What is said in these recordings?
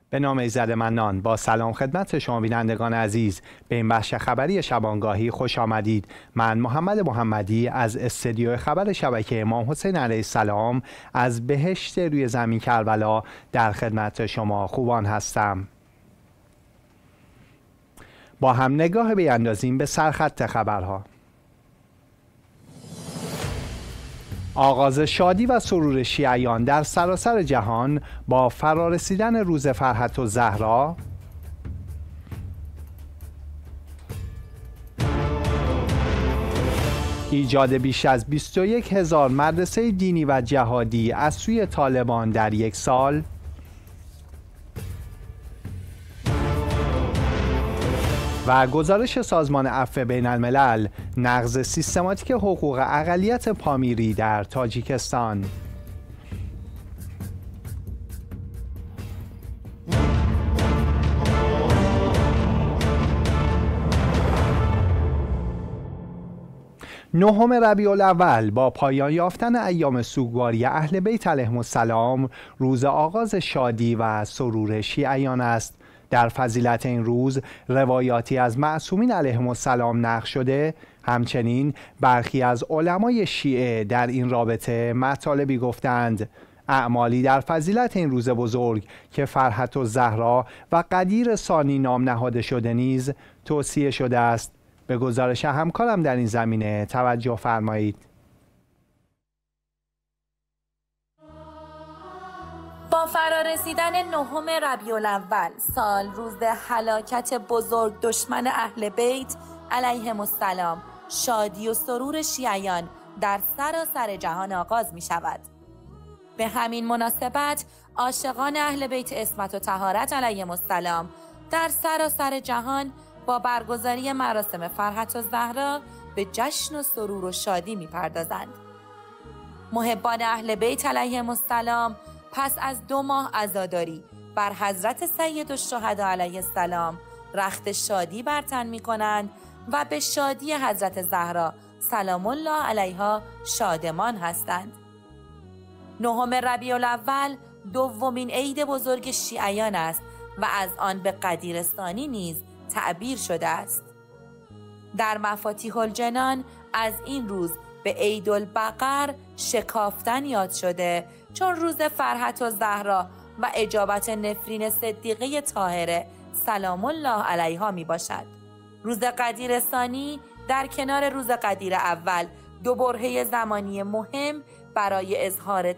به نام ایزد منان. با سلام خدمت شما بینندگان عزیز، به این بخش خبری شبانگاهی خوش آمدید. من محمد محمدی از استدیو خبر شبکه امام حسین علیه السلام از بهشت روی زمین کربلا در خدمت شما خوبان هستم. با هم نگاه بیندازیم به سرخط خبرها. آغاز شادی و سرور شیعیان در سراسر جهان با فرارسیدن روز فرحت الزهرا، ایجاد بیش از 21,000 مدرسه دینی و جهادی از سوی طالبان در یک سال، و گزارش سازمان عفو بین الملل نقض سیستماتیک حقوق اقلیت پامیری در تاجیکستان. نهم ربیع الاول با پایان یافتن ایام سوگواری اهل بیت علیهم السلام روز آغاز شادی و سرور شیعیان است. در فضیلت این روز روایاتی از معصومین علیهم السلام نقل شده. همچنین برخی از علمای شیعه در این رابطه مطالبی گفتند. اعمالی در فضیلت این روز بزرگ که فرحت الزهرا و قدیر ثانی نام نهاده شده نیز توصیه شده است. به گزارش همکارم در این زمینه توجه فرمایید. با فرارسیدن نهم ربیع الاول سال، روز هلاکت بزرگ دشمن اهل بیت علیهم السلام، شادی و سرور شیعیان در سراسر جهان آغاز می شود. به همین مناسبت عاشقان اهل بیت عصمت و طهارت علیهم السلام در سراسر جهان با برگزاری مراسم فرحت الزهرا به جشن و سرور و شادی می پردازند. محبان اهل بیت علیهم السلام پس از 2 ماه عزاداری بر حضرت سید الشهدا علیه السلام رخت شادی بر تن می کنند و به شادی حضرت زهرا سلام الله علیها شادمان هستند. نهم ربیع الاول دومین عید بزرگ شیعیان است و از آن به قدیر ثانی نیز تعبیر شده است. در مفاتیح الجنان از این روز به عید البقر شکافتن یاد شده، چون روز فرحت الزهرا و اجابت نفرین صدیقه طاهره سلام الله علیها می باشد. روز قدیر ثانی در کنار روز قدیر اول 2 برهه زمانی مهم برای اظهار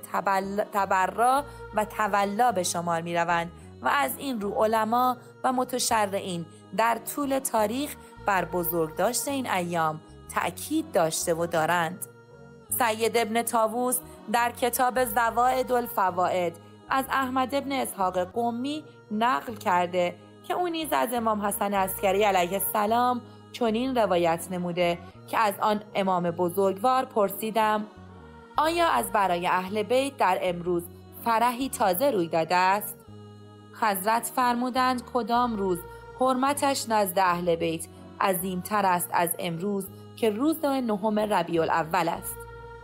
تبرا و تولا به شمار می روند و از این رو علما و متشرعین در طول تاریخ بر بزرگداشت این ایام تأکید داشته و دارند. سید ابن طاووس در کتاب زوائد الفوائد از احمد ابن اسحاق قمی نقل کرده که او نیز از امام حسن عسکری علیه السلام چنین روایت نموده که از آن امام بزرگوار پرسیدم: آیا از برای اهل بیت در امروز فرحی تازه روی داده است؟ حضرت فرمودند: کدام روز حرمتش نزد اهل بیت عظیمتر است از امروز که روز نهم ربیع الاول است.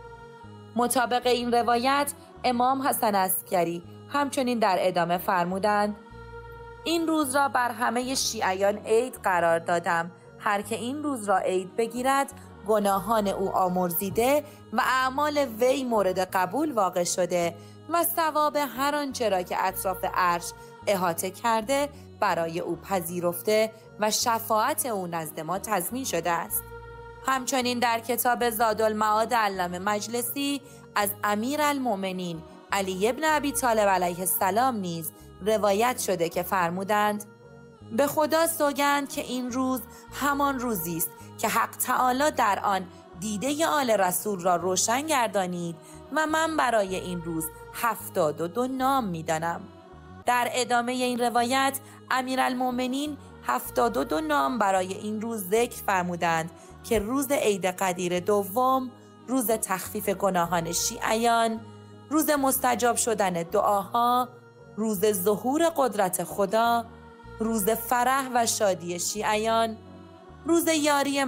مطابق این روایت امام حسن عسکری همچنین در ادامه فرمودند: این روز را بر همه شیعیان عید قرار دادم. هر که این روز را عید بگیرد گناهان او آمرزیده و اعمال وی مورد قبول واقع شده و ثواب هر آنچه را که اطراف عرش احاطه کرده برای او پذیرفته و شفاعت او نزد ما تضمین شده است. همچنین در کتاب زادالمعاد علامه مجلسی از امیرالمؤمنین علی ابن ابی طالب علیه السلام نیز روایت شده که فرمودند: به خدا سوگند که این روز همان روزی است که حق تعالی در آن دیده آل رسول را روشن گردانید و من برای این روز 72 نام می‌دانم. در ادامه این روایت امیرالمؤمنین 72 نام برای این روز ذکر فرمودند که روز عید قدیر دوم، روز تخفیف گناهان شیعیان، روز مستجاب شدن دعاها، روز ظهور قدرت خدا، روز فرح و شادی شیعیان، روز یاری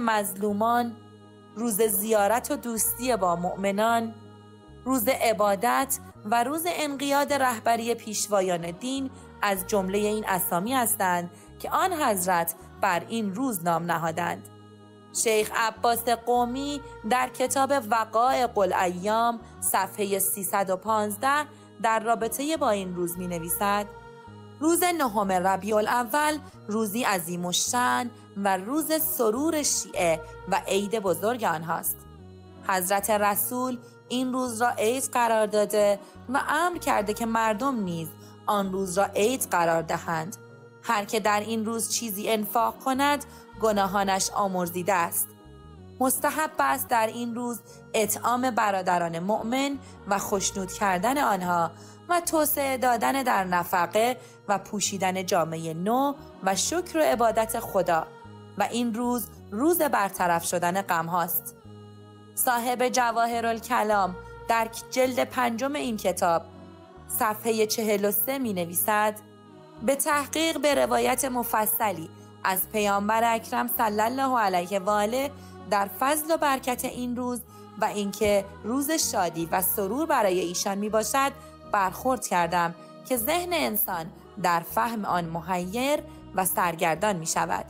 مظلومان، روز زیارت و دوستی با مؤمنان، روز عبادت و روز انقیاد رهبری پیشوایان دین از جمله این اسامی هستند که آن حضرت بر این روز نام نهادند. شیخ عباس قمی در کتاب وقایع الایام صفحه 315 در رابطه با این روز می نویسد: روز 9 ربیع الاول روزی عظیم الشأن و روز سرور شیعه و عید بزرگ آنهاست. حضرت رسول این روز را عید قرار داده و امر کرده که مردم نیز آن روز را عید قرار دهند. هر که در این روز چیزی انفاق کند گناهانش آمرزیده است. مستحب است در این روز اطعام برادران مؤمن و خشنود کردن آنها و توسعه دادن در نفقه و پوشیدن جامه نو و شکر و عبادت خدا و این روز روز برطرف شدن غم هاست. صاحب جواهرالکلام در جلد 5 این کتاب صفحه 43 می نویسد: به تحقیق به روایت مفصلی از پیامبر اکرم صلی الله علیه و آله در فضل و برکت این روز و اینکه روز شادی و سرور برای ایشان می باشد برخورد کردم که ذهن انسان در فهم آن محیر و سرگردان می شود.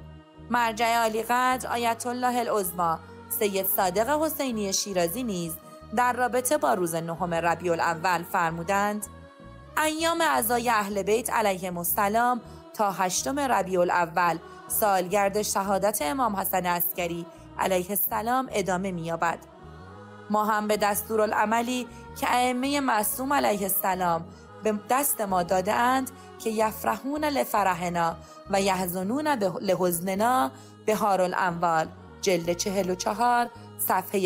مرجع عالی قدر آیت الله العظمی سید صادق حسینی شیرازی نیز در رابطه با روز 9 ربیع الاول فرمودند: ایام عزای اهل بیت علیهم السلام تا 8 ربیع الاول سالگرد شهادت امام حسن عسکری علیه السلام ادامه می‌یابد. ما هم به دستورالعملی که ائمه معصوم علیه السلام به دست ما داده اند که یفرحون لفرحنا و یحزنون لحزننا بهار الاموال جلد 44 صفحه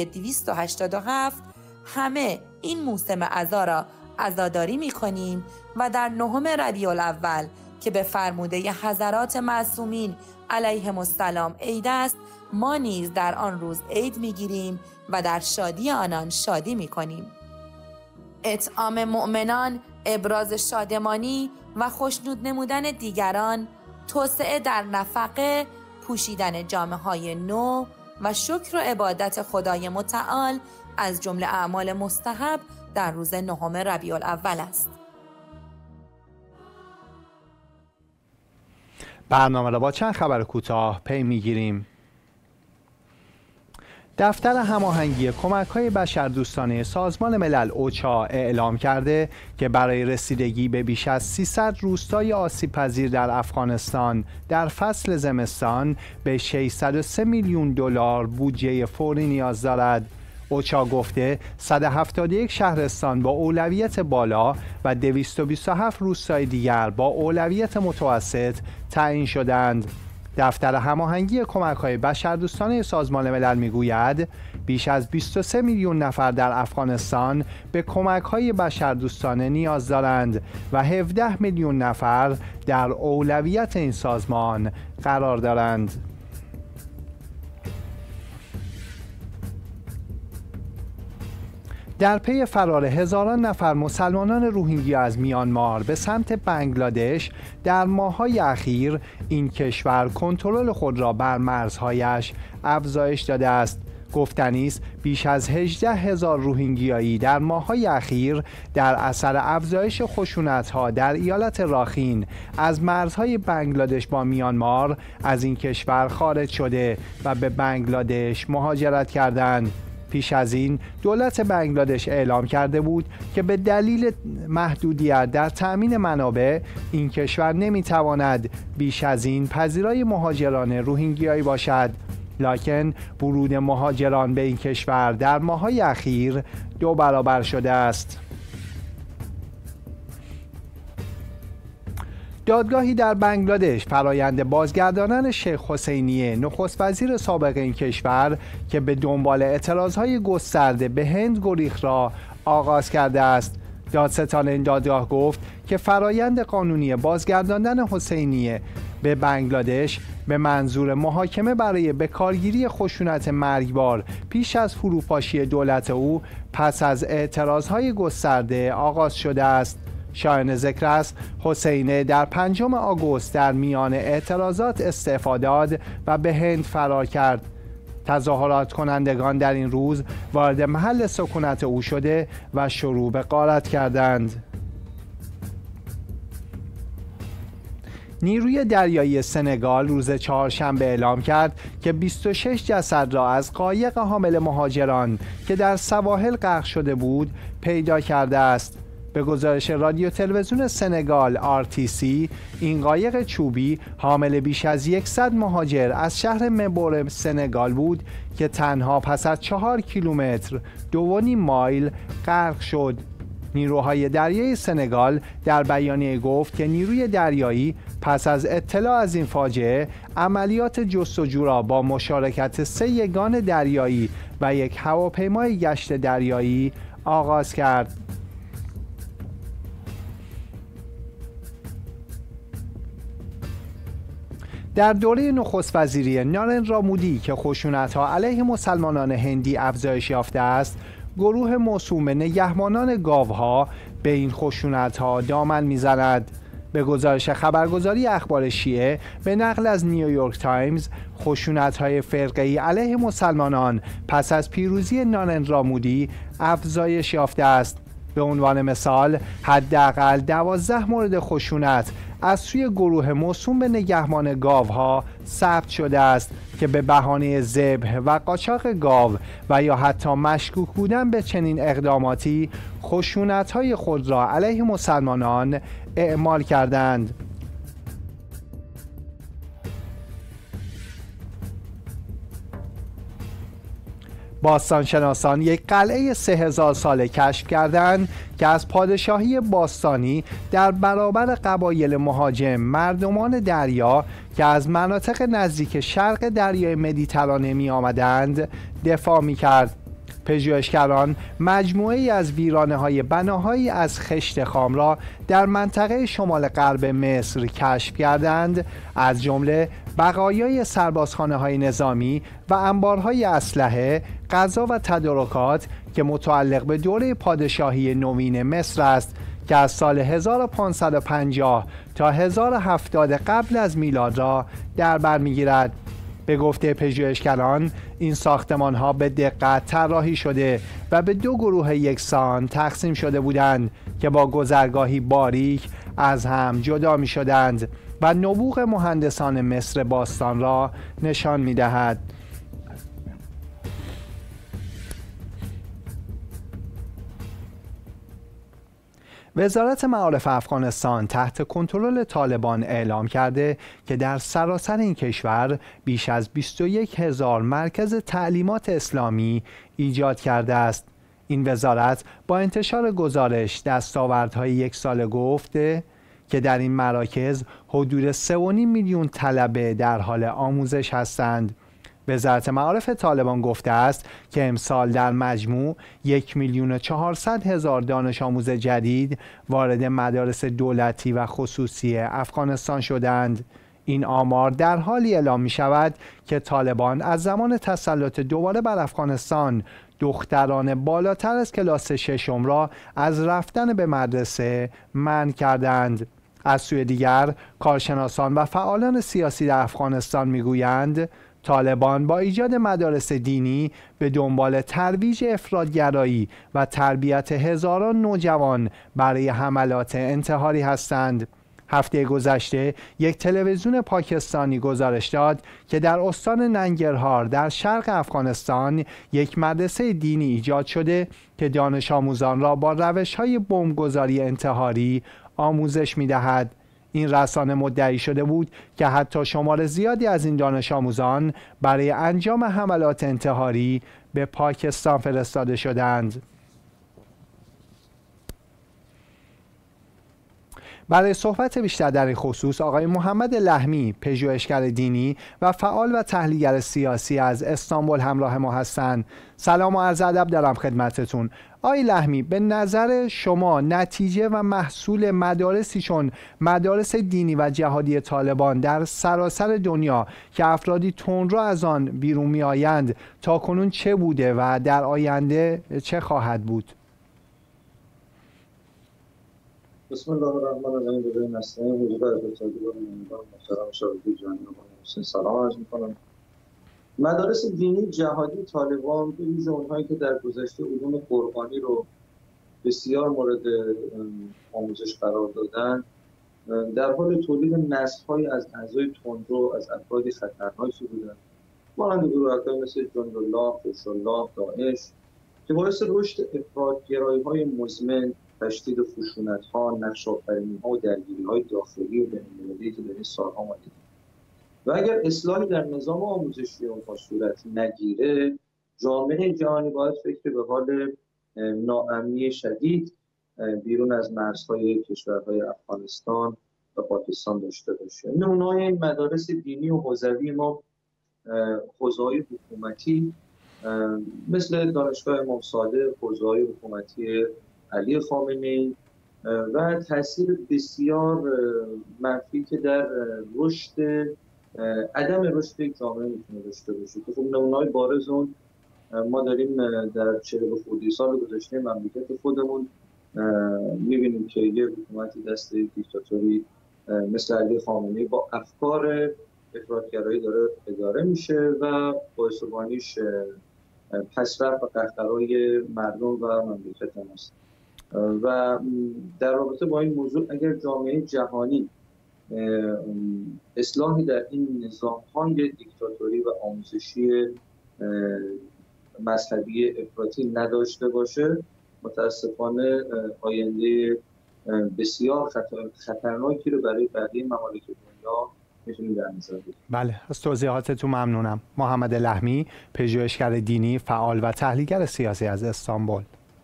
287 همه این موسم عزا را عزاداری می کنیم و در 9 ربیع الاول که به فرموده حضرات معصومین علیهم السلام عید است ما نیز در آن روز عید می گیریم و در شادی آنان شادی می کنیم. اطعام مؤمنان، ابراز شادمانی و خوشنود نمودن دیگران، توسعه در نفقه، پوشیدن جامه‌های نو و شکر و عبادت خدای متعال از جمله اعمال مستحب در روز 9 ربیع الاول است. برنامه را با چند خبر کوتاه پی می‌گیریم. دفتر هماهنگی کمک‌های بشردوستانه سازمان ملل اوچا اعلام کرده که برای رسیدگی به بیش از 300 روستای آسیب‌پذیر در افغانستان در فصل زمستان به 603 میلیون دلار بودجه فوری نیاز دارد. اوچا گفته 171 شهرستان با اولویت بالا و 227 روستای دیگر با اولویت متوسط تعیین شدند. دفتر هماهنگی کمک‌های بشردوستانه سازمان ملل می‌گوید بیش از 23 میلیون نفر در افغانستان به کمک‌های بشردوستانه نیاز دارند و 17 میلیون نفر در اولویت این سازمان قرار دارند. در پی فرار هزاران نفر مسلمانان روهینگیا از میانمار به سمت بنگلادش در ماه‌های اخیر این کشور کنترل خود را بر مرزهایش افزایش داده است. گفتنی است بیش از 18,000 روهینگیایی در ماه‌های اخیر در اثر افزایش خشونت‌ها در ایالت راخین از مرزهای بنگلادش با میانمار از این کشور خارج شده و به بنگلادش مهاجرت کردند. پیش از این دولت بنگلادش اعلام کرده بود که به دلیل محدودیت در تأمین منابع این کشور نمیتواند بیش از این پذیرای مهاجران روهینگیایی باشد. لکن ورود مهاجران به این کشور در ماه‌های اخیر 2 برابر شده است. دادگاهی در بنگلادش فرایند بازگرداندن شیخ حسینی نخست وزیر سابق این کشور که به دنبال اعتراضهای گسترده به هند گریخت را آغاز کرده است. دادستان این دادگاه گفت که فرایند قانونی بازگرداندن حسینی به بنگلادش به منظور محاکمه برای بکارگیری خشونت مرگبار پیش از فروپاشی دولت او پس از اعتراضهای گسترده آغاز شده است. شایان ذکر است حسینی در 5 آگوست در میان اعتراضات استعفا داد و به هند فرار کرد. تظاهرات کنندگان در این روز وارد محل سکونت او شده و شروع به غارت کردند. نیروی دریایی سنگال روز چهارشنبه اعلام کرد که 26 جسد را از قایق حامل مهاجران که در سواحل غرق شده بود پیدا کرده است. به گزارش رادیو تلویزیون سنگال RTC، این قایق چوبی حامل بیش از 100 مهاجر از شهر مبور سنگال بود که تنها پس از 4 کیلومتر 2.5 مایل غرق شد. نیروهای دریایی سنگال در بیانیه گفت که نیروی دریایی پس از اطلاع از این فاجعه عملیات جستجو را با مشارکت 3 یگان دریایی و 1 هواپیمای گشت دریایی آغاز کرد. در دوره نخست وزیری نارندرا مودی که خشونت‌ها علیه مسلمانان هندی افزایش یافته است، گروه موسوم به نگهبانان گاوها به این خشونت‌ها دامن می‌زند. به گزارش خبرگزاری اخبار شیعه به نقل از نیویورک تایمز، خشونت‌های فرقه‌ای علیه مسلمانان پس از پیروزی نارندرا مودی افزایش یافته است. به عنوان مثال، حداقل 12 مورد خشونت از سوی گروه موسوم به نگهبان گاوها ثبت شده است که به بهانه ذبح و قاچاق گاو و یا حتی مشکوک بودن به چنین اقداماتی خشونت‌های خود را علیه مسلمانان اعمال کردند. باستانشناسان یک قلعه 3000 ساله کشف کردند که از پادشاهی باستانی در برابر قبایل مهاجم مردمان دریا که از مناطق نزدیک شرق دریای مدیترانه می آمدند دفاع می کرد. پژوهشگران مجموعه‌ای از ویرانه‌های بناهایی از خشت خام را در منطقه شمال غرب مصر کشف کردند، از جمله بقایای سربازخانه‌های نظامی و انبارهای اسلحه، غذا و تدارکات که متعلق به دوره پادشاهی نوین مصر است که از سال 1550 تا 1070 قبل از میلاد را در بر می‌گیرد. به گفته پژوهشگران، این ساختمان‌ها به دقت طراحی شده و به 2 گروه یکسان تقسیم شده بودند که با گذرگاهی باریک از هم جدا می‌شدند و نبوغ مهندسان مصر باستان را نشان می‌دهد. وزارت معارف افغانستان تحت کنترل طالبان اعلام کرده که در سراسر این کشور بیش از 21,000 مرکز تعلیمات اسلامی ایجاد کرده است. این وزارت با انتشار گزارش دستاوردهای 1 ساله گفته که در این مراکز حدود 3.5 میلیون طلبه در حال آموزش هستند. وزارت معارف طالبان گفته است که امسال در مجموع 1,400,000 دانش آموز جدید وارد مدارس دولتی و خصوصی افغانستان شدند. این آمار در حالی اعلام می شود که طالبان از زمان تسلط دوباره بر افغانستان دختران بالاتر از کلاس 6 را از رفتن به مدرسه منع کردند. از سوی دیگر، کارشناسان و فعالان سیاسی در افغانستان میگویند طالبان با ایجاد مدارس دینی به دنبال ترویج افراطگرایی و تربیت هزاران نوجوان برای حملات انتحاری هستند. هفته گذشته یک تلویزیون پاکستانی گزارش داد که در استان ننگرهار در شرق افغانستان یک مدرسه دینی ایجاد شده که دانش آموزان را با روش‌های بمبگذاری انتحاری آموزش می‌دهد. این رسانه مدعی شده بود که حتی شمار زیادی از این دانش آموزان برای انجام حملات انتحاری به پاکستان فرستاده شدند. برای صحبت بیشتر در این خصوص آقای محمد لحمی، پژوهشگر دینی و فعال و تحلیلگر سیاسی از استانبول همراه ما هستند. سلام و عرض ادب دارم خدمتتون. آقای لحمی، به نظر شما نتیجه و محصول مدارسی چون مدارس دینی و جهادی طالبان در سراسر دنیا که افرادی تندرو از آن بیرون می‌آیند تاکنون چه بوده و در آینده چه خواهد بود؟ بسم الله الرحمن الرحیم. به نستعین حضور حضرت محترم شاهدی جانی و سلام عرض می‌کنم. مدارس دینی جهادی طالبان به ویژه اونهایی که در گذشته علوم قرآنی رو بسیار مورد آموزش قرار دادن، در حال تولید نسل‌هایی از اعضای تندرو، از افرادی خطرناکی بودند، مانند گروه‌های مثل جندالله، حزب‌الله، داعش، که باعث رشد افراط‌گرایی‌های مزمن، تشدید خشونت‌ها، نقش‌آفرینی‌ها و درگیری‌های داخلی و بین‌المللی که در این سال‌ها ما دیدیم. و اگر اصلاحی در نظام آموزشی اونها صورت نگیره، جامعه جهانی باید فکر به حال ناامنی شدید بیرون از مرزهای کشورهای افغانستان و پاکستان داشته باشه. نمونه‌های این مدارس دینی و حوزوی ما، حوزه‌های حکومتی مثل دانشگاه امام صادق، حوزه‌های حکومتی علی خامنه‌ای و تاثیر بسیار منفی که در رشد عدم رشد یک جامعه میتونه داشته باشه. که خب نمونه‌های بارز اون ما داریم در 40 خورده سال گذشته مملکت خودمون می‌بینیم که یک حکومت دست دیکتاتوری مثل علی خامنه‌ای با افکار افراط‌گرایی داره اداره میشه و باعث پسرفت و قهقرای مردم و مملکت ماست. و در رابطه با این موضوع اگر جامعه جهانی اصلاحی در این نظام‌های دیکتاتوری و آموزشی مذهبی افراطی نداشته باشه، متاسفانه آینده بسیار خطرناکی رو برای بقیه ممالک دنیا میتونیم در نظر بگیریم. بله، از توضیحاتتون ممنونم. محمد لحمی، پژوهشگر دینی، فعال و تحلیلگر سیاسی از استانبول.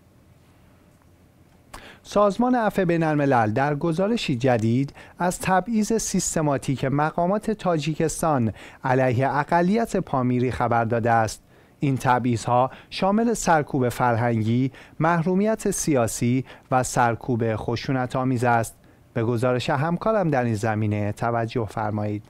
سازمان عفو بین‌الملل در گزارشی جدید از تبعیض سیستماتیک مقامات تاجیکستان علیه اقلیت پامیری خبر داده است. این تبعیض‌ها شامل سرکوب فرهنگی، محرومیت سیاسی و سرکوب خشونت‌آمیز است. به گزارش همکارم در این زمینه توجه فرمایید.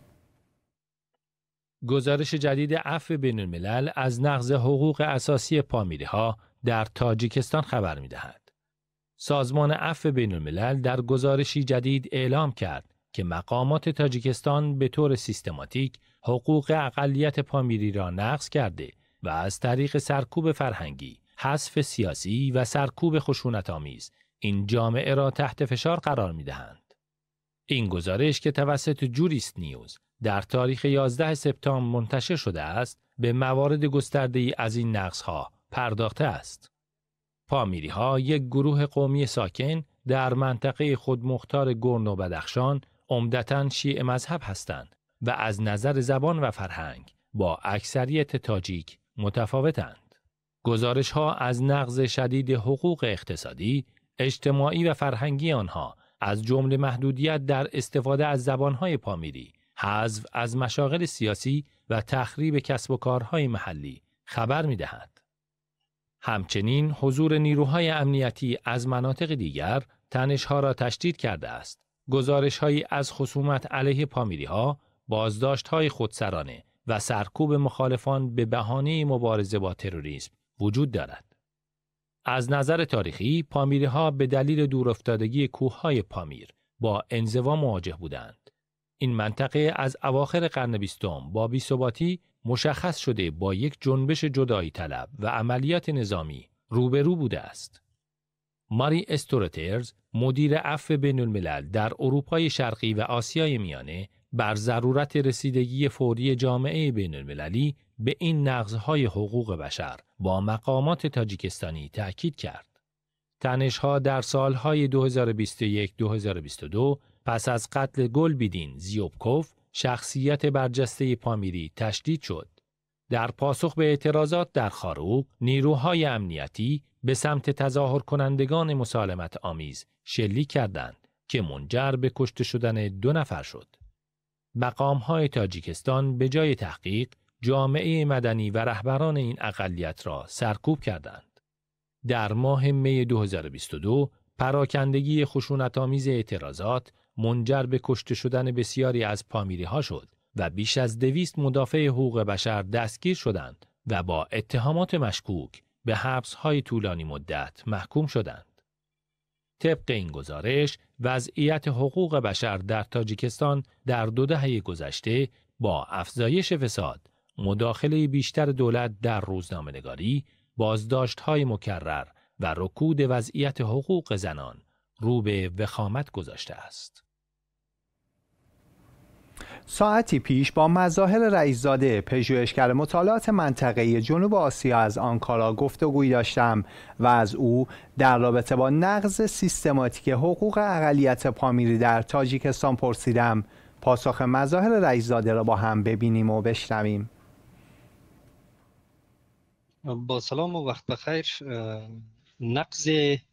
گزارش جدید عفو بین‌الملل از نقض حقوق اساسی پامیری‌ها در تاجیکستان خبر می‌دهد. سازمان عفو بین‌الملل در گزارشی جدید اعلام کرد که مقامات تاجیکستان به طور سیستماتیک حقوق اقلیت پامیری را نقض کرده و از طریق سرکوب فرهنگی، حذف سیاسی و سرکوب خشونت‌آمیز این جامعه را تحت فشار قرار می‌دهند. این گزارش که توسط جوریست نیوز در تاریخ 11 سپتامبر منتشر شده است، به موارد گسترده‌ای از این نقض‌ها پرداخته است. پامیری‌ها یک گروه قومی ساکن در منطقه خودمختار گورنو و بدخشان عمدتاً شیعه مذهب هستند و از نظر زبان و فرهنگ با اکثریت تاجیک متفاوتند. گزارش‌ها از نقض شدید حقوق اقتصادی، اجتماعی و فرهنگی آنها، از جمله محدودیت در استفاده از زبان‌های پامیری، حذف از مشاغل سیاسی و تخریب کسب و کارهای محلی خبر می‌دهد. همچنین حضور نیروهای امنیتی از مناطق دیگر تنش‌ها را تشدید کرده است. گزارش‌هایی از خصومت علیه پامیری‌ها، بازداشت‌های خودسرانه و سرکوب مخالفان به بهانه مبارزه با تروریسم وجود دارد. از نظر تاریخی، پامیری‌ها به دلیل دورافتادگی کوه‌های پامیر با انزوا مواجه بودند. این منطقه از اواخر قرن 20 با بی‌ثباتی مشخص شده با یک جنبش جدایی طلب و عملیات نظامی روبرو بوده است. ماری استورترز، مدیر عفو بین‌الملل در اروپای شرقی و آسیای میانه، بر ضرورت رسیدگی فوری جامعه بین‌المللی به این نقض‌های حقوق بشر با مقامات تاجیکستانی تأکید کرد. تنش‌ها در سالهای 2021-2022 پس از قتل گلبیدین زیوبکوف، شخصیت برجسته پامیری، تشدید شد. در پاسخ به اعتراضات در خاروق، نیروهای امنیتی به سمت تظاهر کنندگان مسالمت آمیز شلیک کردند که منجر به کشته شدن 2 نفر شد. مقام‌های تاجیکستان به جای تحقیق، جامعه مدنی و رهبران این اقلیت را سرکوب کردند. در ماه می 2022 پراکندگی خشونت‌آمیز اعتراضات منجر به کشته شدن بسیاری از پامیری‌ها شد و بیش از 200 مدافع حقوق بشر دستگیر شدند و با اتهامات مشکوک به حبس‌های طولانی مدت محکوم شدند. طبق این گزارش، وضعیت حقوق بشر در تاجیکستان در 2 دهه گذشته با افزایش فساد، مداخله بیشتر دولت در روزنامه‌نگاری، بازداشت‌های مکرر و رکود وضعیت حقوق زنان رو به وخامت گذاشته است. ساعتی پیش با مظاهر رئیس‌زاده، پژوهشگر مطالعات منطقه‌ای جنوب آسیا از آنکارا گفتگویی داشتم و از او در رابطه با نقض سیستماتیک حقوق اقلیت پامیری در تاجیکستان پرسیدم. پاسخ مظاهر رئیس‌زاده را با هم ببینیم و بشنویم. با سلام و وقت بخیر. نقض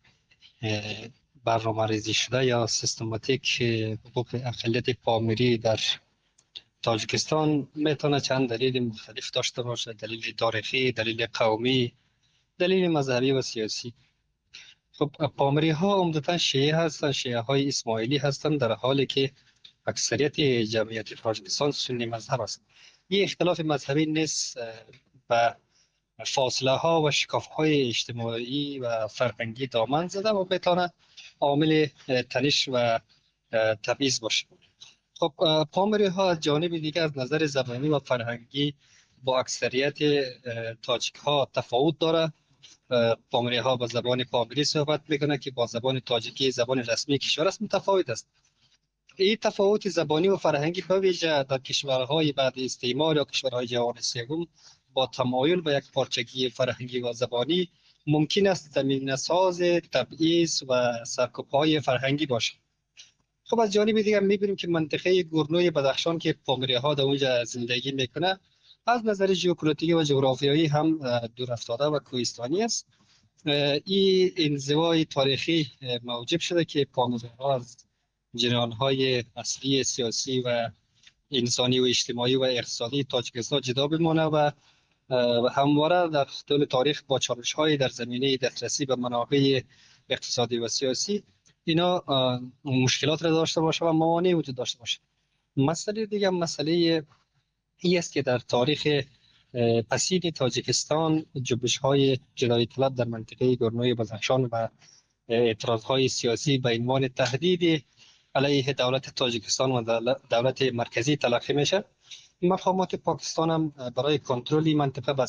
برنامه‌ریزی شده یا سیستماتیک حقوق اقلیت پامیری در تاجیکستان میتونه چند دلیل مختلف داشته باشه: دلیل تاریخی، دلیل قومی، دلیل مذهبی و سیاسی. خب پامیری ها عمدتا شیعه هستند، شیعه های اسماعیلی هستند، در حالی که اکثریت جمعیت تاجیکستان سنی مذهب است. این اختلاف مذهبی نیست و فاصله ها و شکاف های اجتماعی و فرهنگی دامن زده و میتونه عامل تنش و تبعیض باشه. خب پامیری ها از جانب دیگر از نظر زبانی و فرهنگی با اکثریت تاجیک ها تفاوت داره. پامیری ها با زبان پامیری صحبت میکنه که با زبان تاجیکی، زبان رسمی کشور است، متفاوت است. این تفاوت زبانی و فرهنگی به ویژه در کشورهای بعد استعمار یا کشورهای جهان سوم با تمایل به یک پارچگی فرهنگی و زبانی ممکن است زمینه ساز تبعیض و سرکوب‌های فرهنگی باشد. خب از جانب دیگر می‌بینیم که منطقه گورنوی بدخشان که پامیری ها در اونجا زندگی میکنه از نظر ژئوپلیتیکی و جغرافیایی هم دور افتاده و کوهستانی است. این انزوای تاریخی موجب شده که پامیری ها از جریان‌های اصلی سیاسی و انسانی و اجتماعی و اقتصادی تاجیکستان جدا بمانه و همواره در طول تاریخ با چالش‌های در زمینه دسترسی به منابع اقتصادی و سیاسی اینا مشکلات را داشته باشه و موانع وجود داشته باشه. مسئله دیگه مسئله این است که در تاریخ پسین تاجیکستان جنبش‌های جدایی طلب در منطقه گورنوی بدخشان و اعتراض‌های سیاسی به عنوان تهدید علیه دولت تاجیکستان و دولت مرکزی تلقی میشه. مقامات پاکستان هم برای کنترل منطقه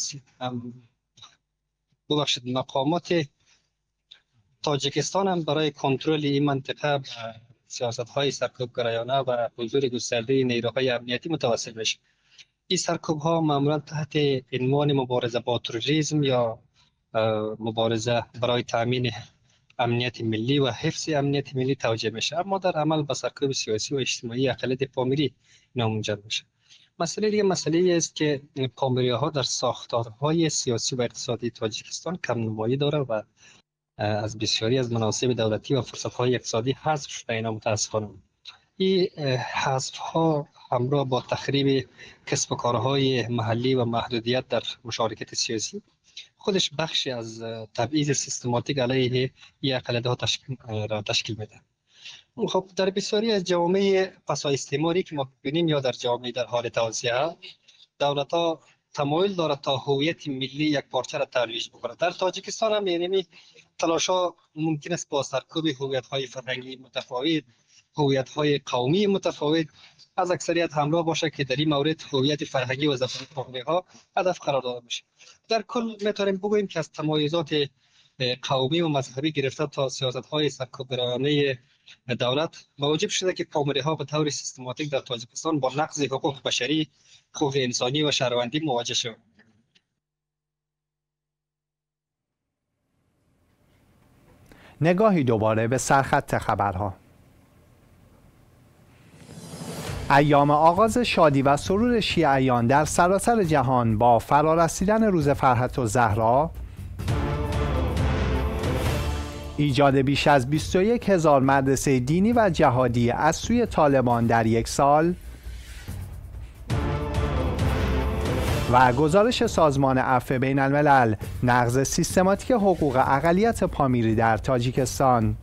مقامات تاجیکستان هم برای کنترل این منطقه سیاست‌های سرکوبگرایانه و حضور گسترده نیروهای امنیتی متوسل میشه. این سرکوب‌ها معمولا تحت عنوان مبارزه با تروریسم یا مبارزه برای تامین امنیت ملی و حفظ امنیت ملی توجیه میشه، اما در عمل به سرکوب سیاسی و اجتماعی اقلیت پامیری منجر میشه. مسئله دیگه مسئله است که پامیری ها در ساختارهای سیاسی و اقتصادی تاجیکستان کم نمایی داره و از بسیاری از مناصب دولتی و فرصت‌های اقتصادی حذف شده. اینا متاسفانه این حذف‌ها همراه با تخریب کسب و کارهای محلی و محدودیت در مشارکت سیاسی خودش بخشی از تبعیض سیستماتیک علیه این اقلیت‌ها تشکیل میده. خب در بسیاری از جوامع پسا استعماری که ما ببینیم یا در جوامع در حال توسعه، دولت‌ها تمایل دارد تا هویت ملی یک پارچه را ترویج بکنه. در تاجیکستان هم یعنی تلاش‌ها ممکن است با سرکوب هویت‌های فرهنگی متفاوت، هویت‌های قومی متفاوت از اکثریت همراه باشه که در این مورد هویت فرهنگی و زبانی پامیری‌ها هدف قرار داده میشه. در کل میتونیم بگوییم که از تمایزات قومی و مذهبی گرفته تا سیاست‌های سرکوبگرایانه دولت موجب شده که پامیری‌ها به طور سیستماتیک در تاجیکستان با نقض حقوق بشری، حقوق انسانی و شهروندی مواجه شوند. نگاهی دوباره به سرخط خبرها. ایام آغاز شادی و سرور شیعیان در سراسر جهان با فرارسیدن روز فرحت الزهرا، ایجاد بیش از 21,000 مدرسه دینی و جهادی از سوی طالبان در یک سال و گزارش سازمان عفو بین الملل نقض سیستماتیک حقوق اقلیت پامیری در تاجیکستان.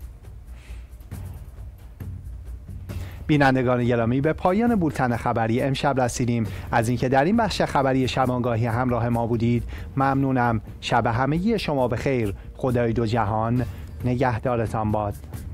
بینندگان گرامی، به پایان بولتن خبری امشب رسیدیم. از اینکه در این بخش خبری شبانگاهی همراه ما بودید ممنونم. شب همگی شما بخیر. خدای دو جهان نگهدارتان باد.